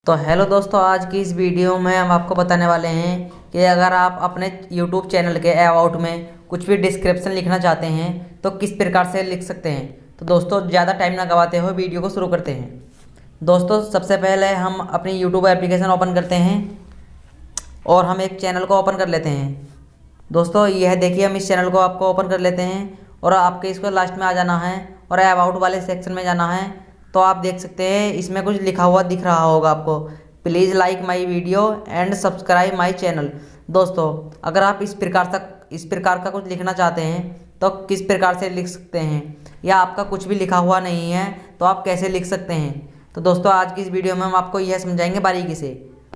तो हेलो दोस्तों, आज की इस वीडियो में हम आपको बताने वाले हैं कि अगर आप अपने YouTube चैनल के अबाउट में कुछ भी डिस्क्रिप्शन लिखना चाहते हैं तो किस प्रकार से लिख सकते हैं। तो दोस्तों, ज़्यादा टाइम ना गवाते हुए वीडियो को शुरू करते हैं। दोस्तों, सबसे पहले हम अपनी YouTube एप्लीकेशन ओपन करते हैं और हम एक चैनल को ओपन कर लेते हैं। दोस्तों, यह देखिए, हम इस चैनल को आपको ओपन कर लेते हैं और आपके इसको लास्ट में आ जाना है और अबाउट वाले सेक्शन में जाना है। तो आप देख सकते हैं इसमें कुछ लिखा हुआ दिख रहा होगा आपको, please like my video and subscribe my channel. दोस्तों, अगर आप इस प्रकार का कुछ लिखना चाहते हैं तो किस प्रकार से लिख सकते हैं, या आपका कुछ भी लिखा हुआ नहीं है तो आप कैसे लिख सकते हैं। तो दोस्तों, आज की इस वीडियो में हम आपको यह समझाएंगे बारीकी से।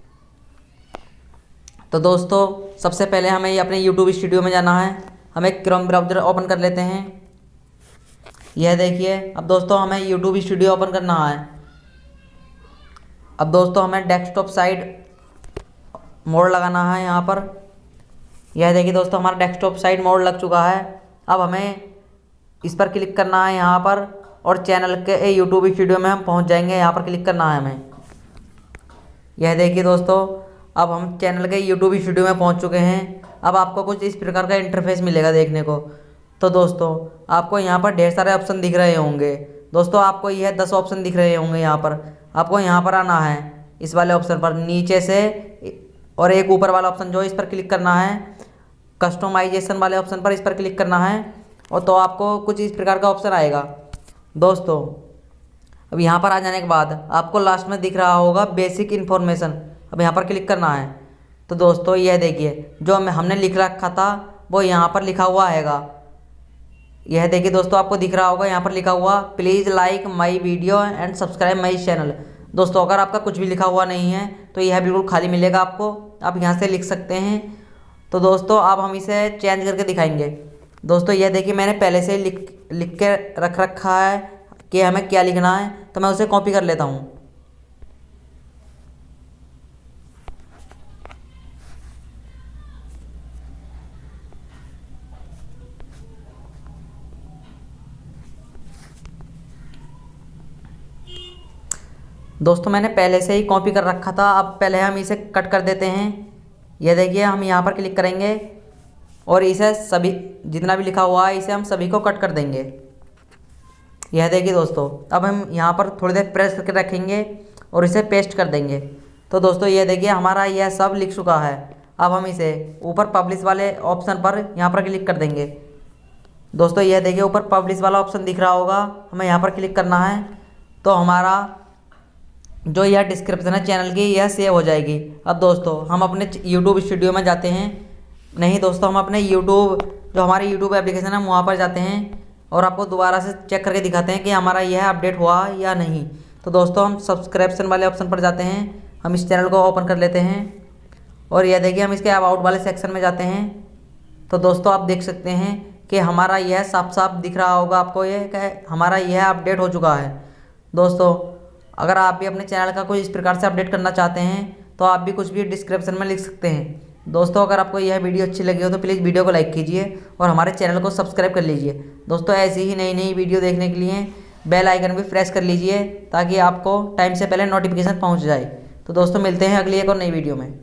तो दोस्तों, सबसे पहले हमें अपने यूट्यूब स्टूडियो में जाना है। हम एक क्रोम ब्राउज़र ओपन कर लेते हैं। यह देखिए, अब दोस्तों हमें यूट्यूब स्टूडियो ओपन करना है। अब दोस्तों हमें डेस्कटॉप साइड मोड लगाना है यहाँ पर। यह देखिए दोस्तों, हमारा डेस्कटॉप साइड मोड लग चुका है। अब हमें इस पर क्लिक करना है यहाँ पर, और चैनल के यूट्यूब स्टूडियो में हम पहुँच जाएंगे। यहाँ पर क्लिक करना है हमें। यह देखिए दोस्तों, अब हम चैनल के यूट्यूब स्टूडियो में पहुँच चुके हैं। अब आपको कुछ इस प्रकार का इंटरफेस मिलेगा देखने को। तो दोस्तों, आपको यहाँ पर ढेर सारे ऑप्शन दिख रहे होंगे। दोस्तों, आपको यह 10 ऑप्शन दिख रहे होंगे। यहाँ पर आपको यहाँ पर आना है, इस वाले ऑप्शन पर नीचे से, और एक ऊपर वाला ऑप्शन जो इस पर क्लिक करना है, कस्टमाइजेशन वाले ऑप्शन पर इस पर क्लिक करना है। और तो आपको कुछ इस प्रकार का ऑप्शन आएगा। दोस्तों, अब यहाँ पर आ जाने के बाद आपको लास्ट में दिख रहा होगा बेसिक इन्फॉर्मेशन। अब यहाँ पर क्लिक करना है। तो दोस्तों, यह देखिए, जो हमने लिख रखा था वो यहाँ पर लिखा हुआ आएगा। यह देखिए दोस्तों, आपको दिख रहा होगा यहाँ पर लिखा हुआ, please like my video and subscribe my channel. दोस्तों, अगर आपका कुछ भी लिखा हुआ नहीं है तो यह बिल्कुल खाली मिलेगा आपको। आप यहाँ से लिख सकते हैं। तो दोस्तों, अब हम इसे चेंज करके दिखाएंगे। दोस्तों, यह देखिए, मैंने पहले से लिख के रख रखा है कि हमें क्या लिखना है, तो मैं उसे कॉपी कर लेता हूँ। दोस्तों, मैंने पहले से ही कॉपी कर रखा था। अब पहले हम इसे कट कर देते हैं। यह देखिए, हम यहाँ पर क्लिक करेंगे और इसे सभी जितना भी लिखा हुआ है इसे हम सभी को कट कर देंगे। यह देखिए दोस्तों, अब हम यहाँ पर थोड़ी देर प्रेस करके रखेंगे और इसे पेस्ट कर देंगे। तो दोस्तों, यह देखिए, हमारा यह सब लिख चुका है। अब हम इसे ऊपर पब्लिश वाले ऑप्शन पर यहाँ पर क्लिक कर देंगे। दोस्तों, यह देखिए, ऊपर पब्लिश वाला ऑप्शन दिख रहा होगा, हमें यहाँ पर क्लिक करना है। तो हमारा जो यह डिस्क्रिप्शन है चैनल की, यह सेव हो जाएगी। अब दोस्तों, हम अपने यूट्यूब स्टूडियो में जाते हैं। नहीं दोस्तों, हम अपने जो हमारी यूट्यूब एप्लीकेशन है वहाँ पर जाते हैं और आपको दोबारा से चेक करके दिखाते हैं कि हमारा यह अपडेट हुआ या नहीं। तो दोस्तों, हम सब्सक्रिप्शन वाले ऑप्शन पर जाते हैं। हम इस चैनल को ओपन कर लेते हैं और यह देखिए, हम इसके अबाउट वाले सेक्शन में जाते हैं। तो दोस्तों, आप देख सकते हैं कि हमारा यह साफ साफ दिख रहा होगा आपको, यह कि हमारा यह अपडेट हो चुका है। दोस्तों, अगर आप भी अपने चैनल का कोई इस प्रकार से अपडेट करना चाहते हैं तो आप भी कुछ भी डिस्क्रिप्शन में लिख सकते हैं। दोस्तों, अगर आपको यह वीडियो अच्छी लगी हो तो प्लीज़ वीडियो को लाइक कीजिए और हमारे चैनल को सब्सक्राइब कर लीजिए। दोस्तों, ऐसी ही नई नई वीडियो देखने के लिए बेल आइकन भी प्रेस कर लीजिए ताकि आपको टाइम से पहले नोटिफिकेशन पहुंच जाए। तो दोस्तों, मिलते हैं अगली एक और नई वीडियो में।